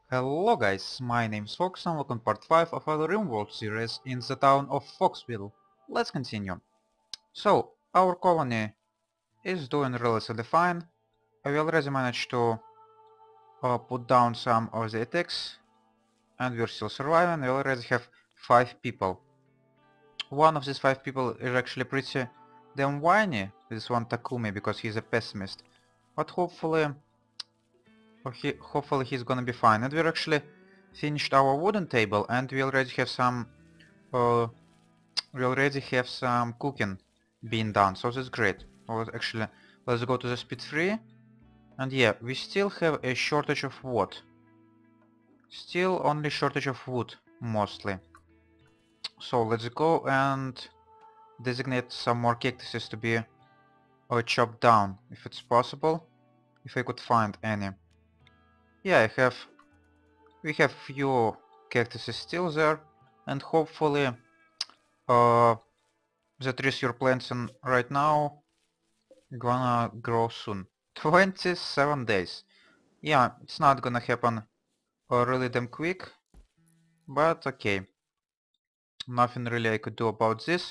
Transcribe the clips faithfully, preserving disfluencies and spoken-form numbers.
Hello guys, my name is Fox and welcome to part five of our RimWorld series in the town of Foxville. Let's continue. So, our colony is doing relatively fine. We already managed to uh, put down some of the attacks and we're still surviving. We already have five people. One of these five people is actually pretty damn whiny, this one Takumi, because he's a pessimist. But hopefully, or he, hopefully he's gonna be fine. And we're actually finished our wooden table and we already have some uh, we already have some cooking being done, so that's great. Well, actually, let's go to the speed three. And yeah, we still have a shortage of what? Still only shortage of wood, mostly. So let's go and designate some more cactuses to be uh, chopped down, if it's possible. If I could find any. Yeah, I have... We have few cactuses still there, and hopefully uh, the trees you're planting right now gonna grow soon. twenty-seven days. Yeah, it's not gonna happen uh, really damn quick, but okay. Nothing really I could do about this.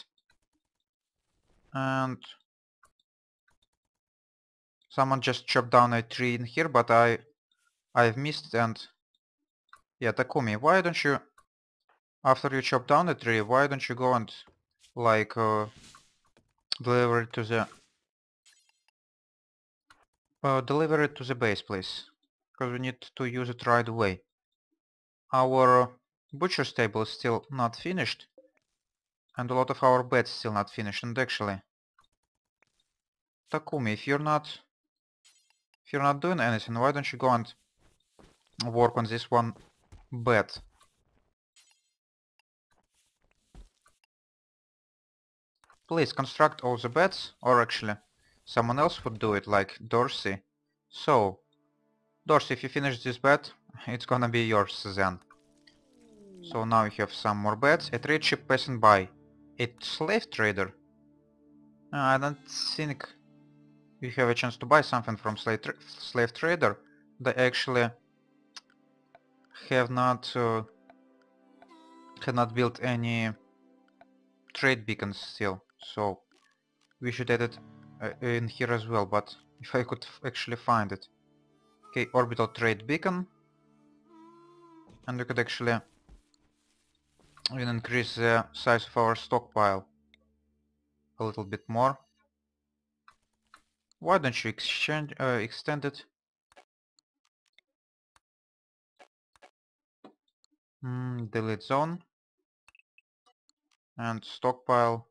And someone just chopped down a tree in here, but I I've missed and yeah, Takumi, why don't you, after you chop down the tree, why don't you go and like uh, deliver it to the uh, deliver it to the base, please, because we need to use it right away. Our butcher's table is still not finished, and a lot of our beds still not finished. And actually, Takumi, if you're not if you're not doing anything, why don't you go and work on this one bed? Please construct all the beds, or actually someone else would do it, like Dorsey. So, Dorsey, if you finish this bed, it's gonna be yours then. So now you have some more beds. A trade ship passing by. A slave trader? Uh, I don't think you have a chance to buy something from slave, tra slave trader. They actually have not uh, have not built any trade beacons still, so we should add it uh, in here as well, but if I could actually find it. Okay, orbital trade beacon, and we could actually even increase the size of our stockpile a little bit more. Why don't you exchange, uh, extend it? Mm, delete zone and stockpile.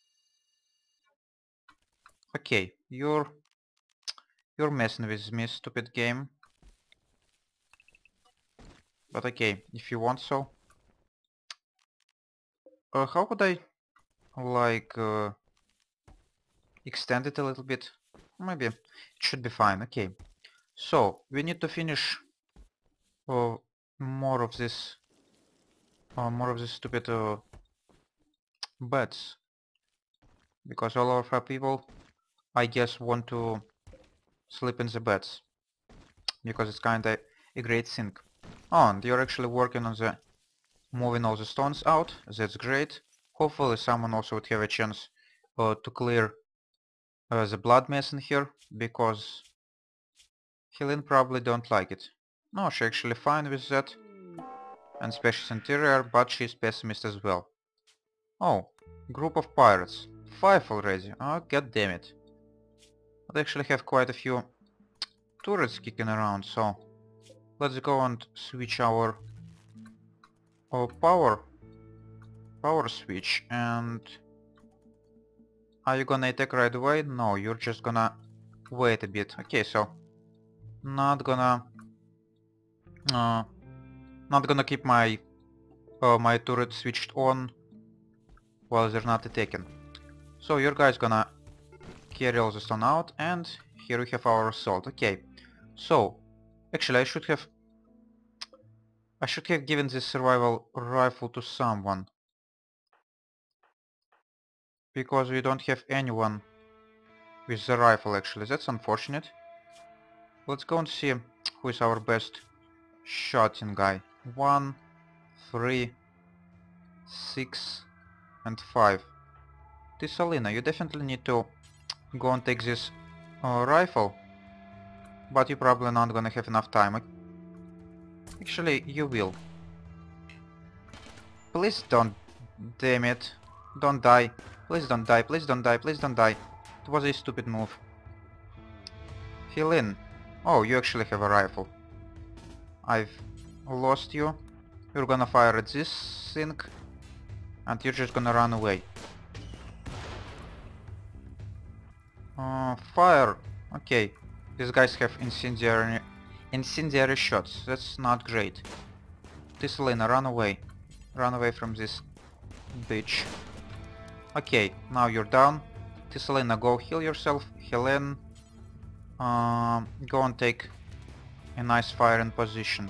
Okay, you're you're messing with me, stupid game. But okay, if you want so. Uh, how would I like uh, extend it a little bit? Maybe it should be fine. Okay, so we need to finish uh, more of this, uh, more of this stupid uh, beds, because all of our people, I guess, want to sleep in the beds, because it's kinda a great thing. Oh, and you're actually working on the moving all the stones out. That's great. Hopefully someone also would have a chance uh, to clear uh, the blood mess in here, because Helene probably don't like it. No, she's actually fine with that. And spacious interior, but she's pessimist as well. Oh, group of pirates. Five already. Oh, god damn it. I actually have quite a few turrets kicking around, so let's go and switch our, our power power switch. And are you gonna attack right away? No, you're just gonna wait a bit. Okay, so not gonna uh, not gonna keep my uh, my turret switched on while they're not attacking. So your guy's gonna carry all the stone out, and here we have our assault. Okay, so actually I should have I should have given this survival rifle to someone, because we don't have anyone with the rifle actually. That's unfortunate. Let's go and see who is our best shotting guy. One, three, six, and five. Tissalina, you definitely need to go and take this uh, rifle, but you're probably not gonna have enough time. Actually, you will. Please don't, damn it. Don't die. Please don't die, please don't die, please don't die. It was a stupid move. Heal in. Oh, you actually have a rifle. I've lost you. You're gonna fire at this thing, and you're just gonna run away. Uh, fire. Okay. These guys have incendiary, incendiary shots. That's not great. Tissalina, run away. Run away from this bitch. Okay, now you're down. Tissalina, go heal yourself. Helen, um, go and take a nice firing position.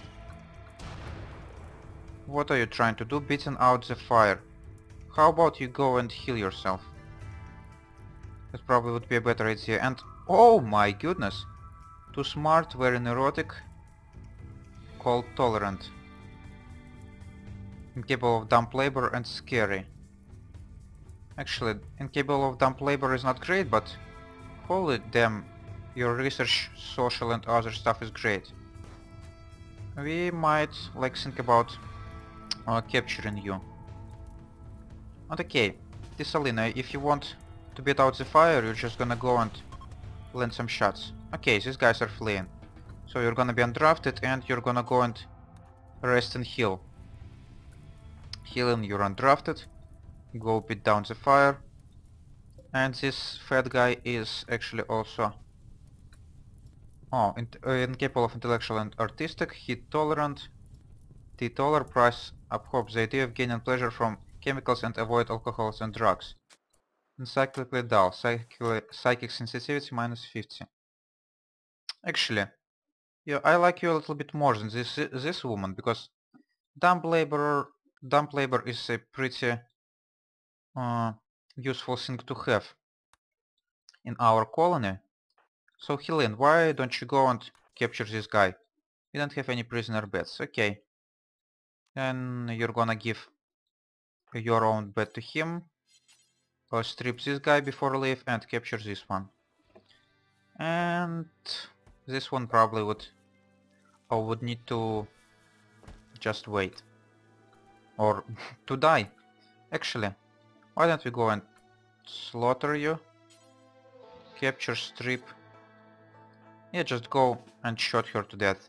What are you trying to do? Beating out the fire. How about you go and heal yourself? That probably would be a better idea. And oh my goodness! Too smart, very neurotic, cold tolerant, incapable of dumb labor, and scary. Actually, incapable of dumb labor is not great, but holy damn, your research, social and other stuff is great. We might like think about uh, capturing you. But okay, Tissalina, if you want to beat out the fire, you're just gonna go and land some shots. Okay, these guys are fleeing. So you're gonna be undrafted and you're gonna go and rest and heal. Healing, you're undrafted. Go beat down the fire. And this fat guy is actually also... Oh, in uh, incapable of intellectual and artistic, heat tolerant, T-toler, price upholds the idea of gaining pleasure from chemicals and avoid alcohols and drugs. Encyclically dull, psychically, psychic sensitivity minus fifty. Actually, yeah, I like you a little bit more than this this woman, because dumb labor, dumb labor is a pretty uh, useful thing to have in our colony. So Helen, why don't you go and capture this guy? You don't have any prisoner beds, okay. Then you're gonna give your own bed to him. Or strip this guy before leave and capture this one. And this one probably would or would need to just wait. Or to die. Actually, why don't we go and slaughter you? Capture, strip. Yeah, just go and shoot her to death.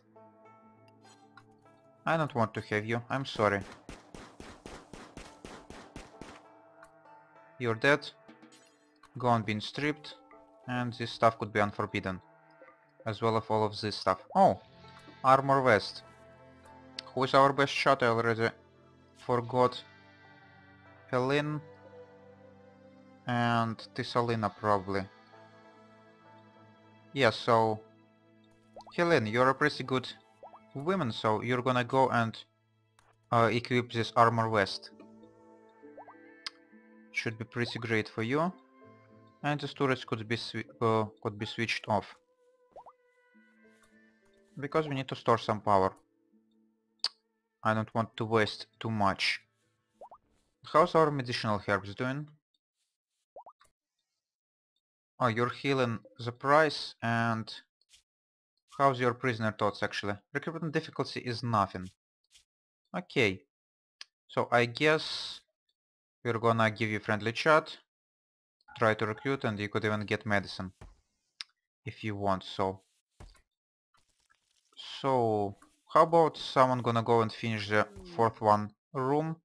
I don't want to have you, I'm sorry. You're dead. Go on being stripped. And this stuff could be unforbidden. As well as all of this stuff. Oh! Armor vest. Who is our best shot? I already forgot. Helen. And Tissalina probably. Yeah, so... Helen, you're a pretty good woman, so you're gonna go and uh, equip this armor vest. Should be pretty great for you. And the storage could be uh, could be switched off. Because we need to store some power. I don't want to waste too much. How's our medicinal herbs doing? Oh, you're healing the price, and how's your prisoner thoughts actually? Recruitment difficulty is nothing. Okay. So I guess we're gonna give you friendly chat. Try to recruit, and you could even get medicine. If you want, so. So, how about someone gonna go and finish the fourth one room?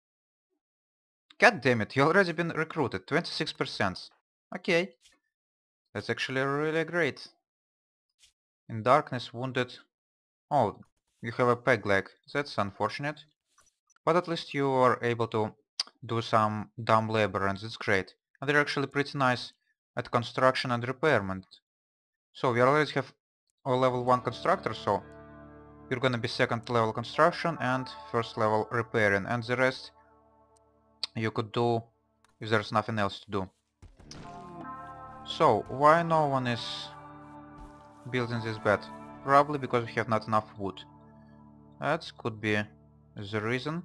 God damn it, you already been recruited, twenty-six percent. Okay. That's actually really great. In darkness, wounded. Oh, you have a peg leg. That's unfortunate. But at least you are able to do some dumb labor, and that's great. And they're actually pretty nice at construction and repairment. So we already have a level one constructor, so you're gonna be second level construction and first level repairing, and the rest you could do if there's nothing else to do. So, why no one is building this bed? Probably because we have not enough wood. That could be the reason.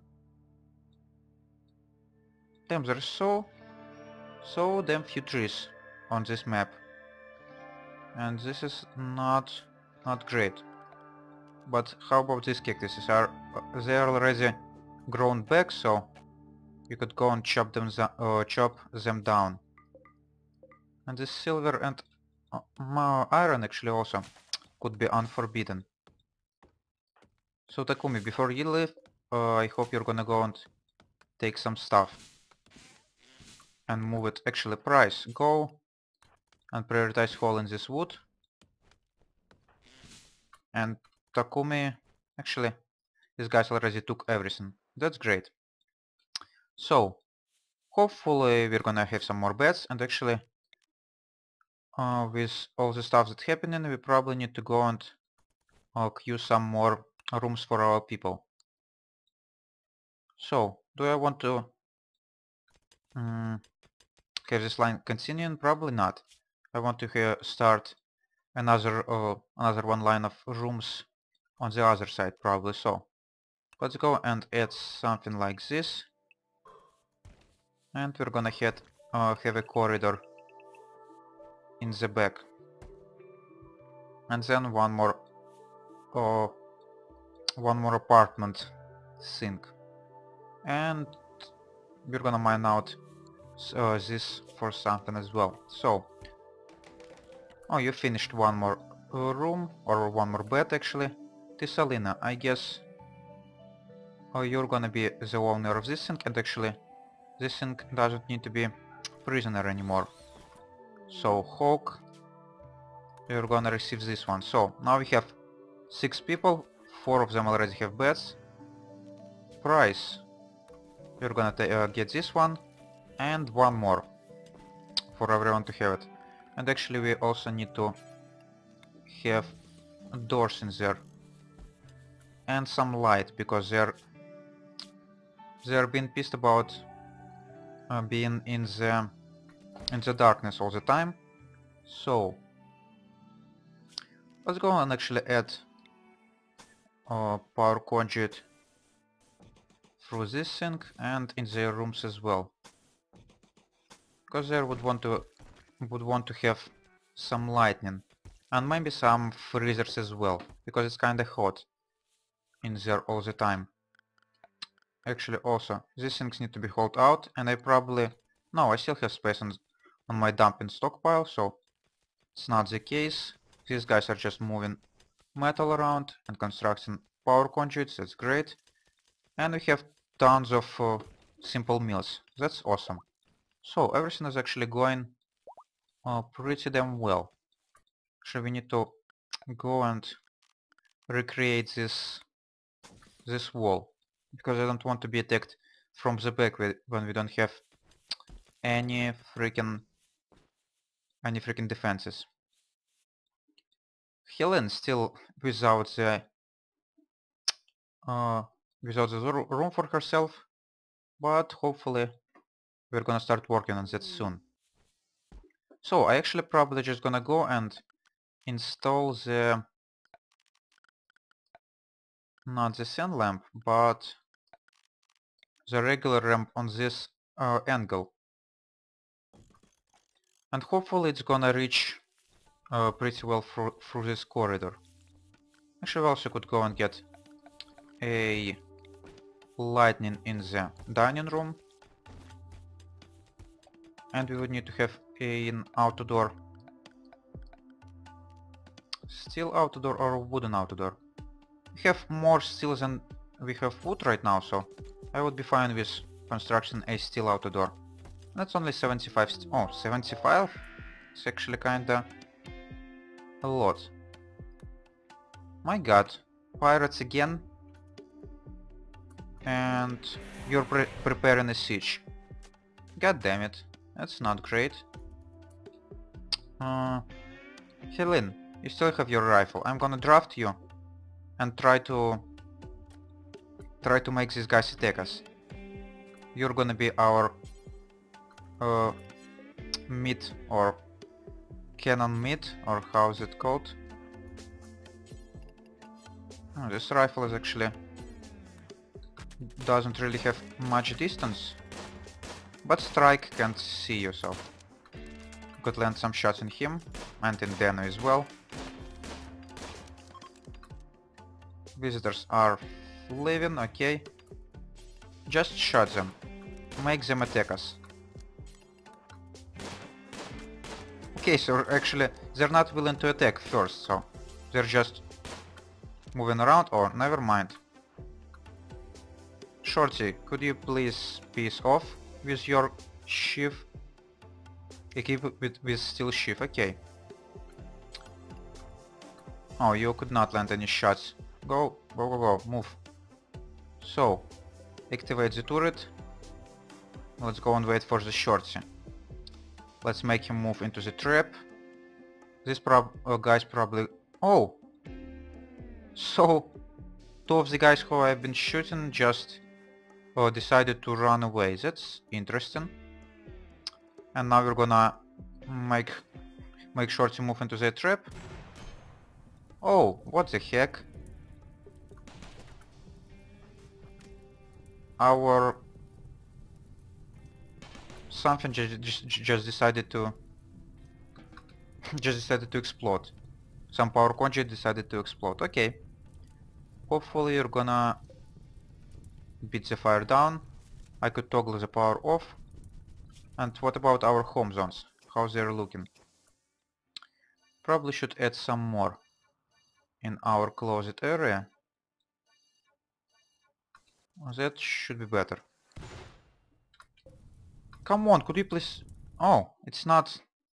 Damn, there's so, so damn few trees on this map. And this is not, not great. But how about these cactuses? Are they are already grown back, so you could go and chop them, uh, chop them down. And this silver and uh, iron actually also could be unforbidden. So Takumi, before you leave, uh, I hope you're gonna go and take some stuff and move it. Actually, Price, go and prioritize hauling this wood. And Takumi, actually, these guys already took everything. That's great. So, hopefully we're gonna have some more beds, and actually, uh, with all the stuff that's happening, we probably need to go and uh, queue some more rooms for our people. So, do I want to um, have this line continuing? Probably not. I want to have start another uh, another one line of rooms on the other side, probably. So, let's go and add something like this, and we're gonna head uh, have a corridor in the back, and then one more uh, one more apartment sink, and we're gonna mine out uh, this for something as well. So, oh, you finished one more uh, room, or one more bed actually. Tisalina, I guess uh, you're gonna be the owner of this sink, and actually this sink doesn't need to be prisoner anymore. So Hawk, you're gonna receive this one. So now we have six people, four of them already have beds. Price, you're gonna uh, get this one, and one more for everyone to have it. And actually we also need to have doors in there and some light, because they're they're being pissed about uh, being in the in the darkness all the time. So let's go and actually add uh, power conduit through this sink and in their rooms as well, because they would want to would want to have some lightning and maybe some freezers as well, because it's kinda hot in there all the time. Actually also these things need to be hauled out, and I probably no I still have space on, on my dumping stockpile, so it's not the case. These guys are just moving metal around and constructing power conduits. That's great. And we have tons of uh, simple meals. That's awesome. So everything is actually going uh, pretty damn well. Actually we need to go and recreate this this wall, because I don't want to be attacked from the back when we don't have any freaking any freaking defenses. Helen still without the uh, without the room for herself, but hopefully we're gonna start working on that soon. So I actually probably just gonna go and install the not the sand lamp, but the regular lamp on this uh, angle, and hopefully it's gonna reach uh, pretty well through, through this corridor. Actually we also could go and get a lightning in the dining room, and we would need to have an outdoor steel outdoor or wooden outdoor. We have more steel than we have wood right now, so I would be fine with constructing a steel outdoor. That's only seventy-five st oh, seventy-five? It's actually kinda a lot. My god, pirates again? And you're pre preparing a siege. God damn it, that's not great. Uh, Helene, you still have your rifle. I'm gonna draft you and try to try to make these guys attack us. You're gonna be our uh, mid or cannon mid, or how is it called? Oh, this rifle is actually doesn't really have much distance, but Strike can't see you, so could land some shots in him and in Deno as well. Visitors are leaving, okay. Just shot them. Make them attack us. Okay, so actually they're not willing to attack first, so they're just moving around, or never mind. Shorty, could you please piece off with your Shiv? Equip with, with steel Shiv, okay. Oh, you could not land any shots. Go, go, go, go, move. So, activate the turret. Let's go and wait for the Shorty. Let's make him move into the trap. This prob uh, guys probably... Oh! So, two of the guys who I've been shooting just uh, decided to run away. That's interesting. And now we're gonna make make sure to move into the trap. Oh, what the heck? Our... Something just, just, just decided to... just decided to explode. Some power conduit decided to explode. Okay. Hopefully you're gonna beat the fire down. I could toggle the power off. And what about our home zones? How they're looking? Probably should add some more in our closet area. That should be better. Come on, could you please... Oh, it's not...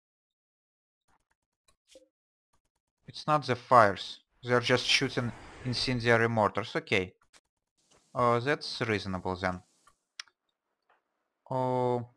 It's not the fires. They're just shooting incendiary mortars. Okay. Uh, that's reasonable then. Oh...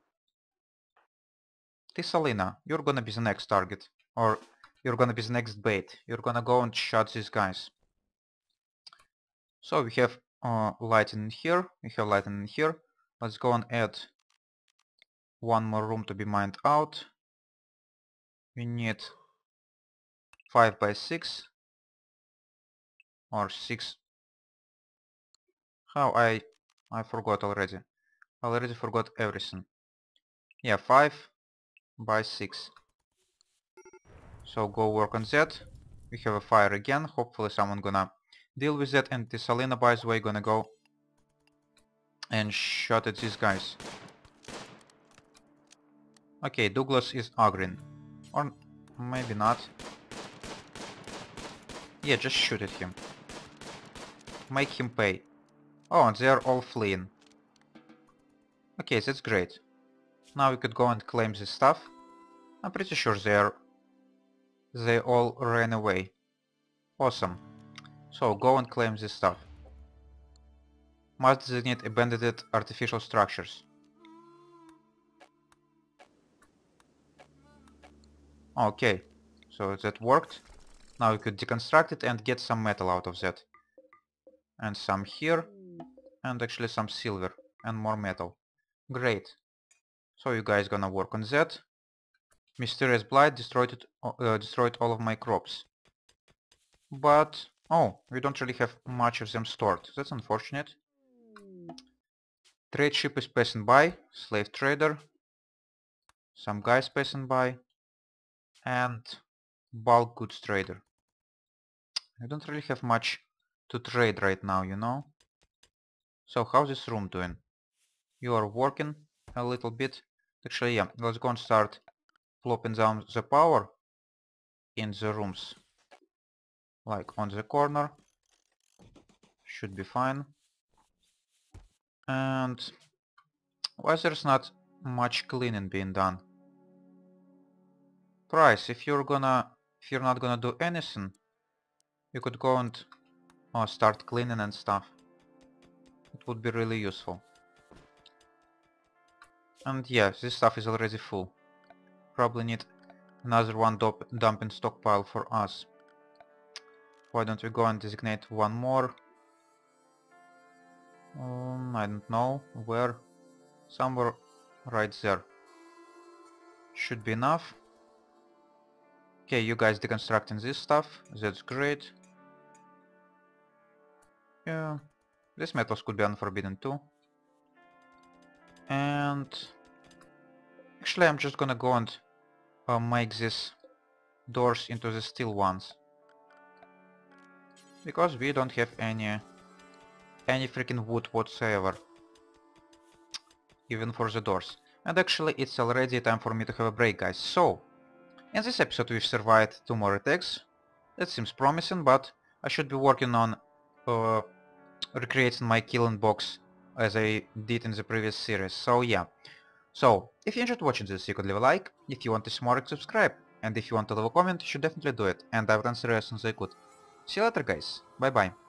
Tisalina, you're gonna be the next target. Or you're gonna be the next bait. You're gonna go and shot these guys. So we have uh, lighting here. We have lighting here. Let's go and add one more room to be mined out. We need five by six. Or six. How I... I forgot already. I already forgot everything. Yeah, five by six. So go work on that. We have a fire again. Hopefully someone gonna deal with that. And Tisalina, by the way, gonna go and shot at these guys. Okay, Douglas is aggroing. Or maybe not. Yeah, just shoot at him. Make him pay. Oh, and they're all fleeing. Okay, that's great. Now we could go and claim this stuff. I'm pretty sure they're... They all ran away. Awesome. So go and claim this stuff. Must designate abandoned artificial structures. Okay, so that worked. Now we could deconstruct it and get some metal out of that. And some here. And actually some silver. And more metal. Great. So you guys gonna work on that. Mysterious Blight destroyed it, uh, destroyed all of my crops. But... Oh, we don't really have much of them stored. That's unfortunate. Trade ship is passing by. Slave trader. Some guys passing by. And bulk goods trader. I don't really have much to trade right now, you know. So how's this room doing? You are working a little bit. Actually, yeah, let's go and start plopping down the power in the rooms. Like on the corner. Should be fine. And why there's not much cleaning being done? Price, if you're gonna if you're not gonna do anything, you could go and oh, start cleaning and stuff. It would be really useful. And yeah, this stuff is already full. Probably need another one dump dumping stockpile for us. Why don't we go and designate one more? Um, I don't know where. Somewhere right there. Should be enough. Okay, you guys deconstructing this stuff. That's great. Yeah, These metals could be unforbidden too. And actually I'm just gonna go and uh, make these doors into the steel ones. Because we don't have any any freaking wood whatsoever. Even for the doors. And actually it's already time for me to have a break, guys. So, in this episode we've survived two more attacks. That seems promising, but I should be working on uh, recreating my killing box as I did in the previous series. So yeah. So, if you enjoyed watching this, you could leave a like. If you want to see more, subscribe. And if you want to leave a comment, you should definitely do it. And I would answer as soon as I could. See you later, guys. Bye bye.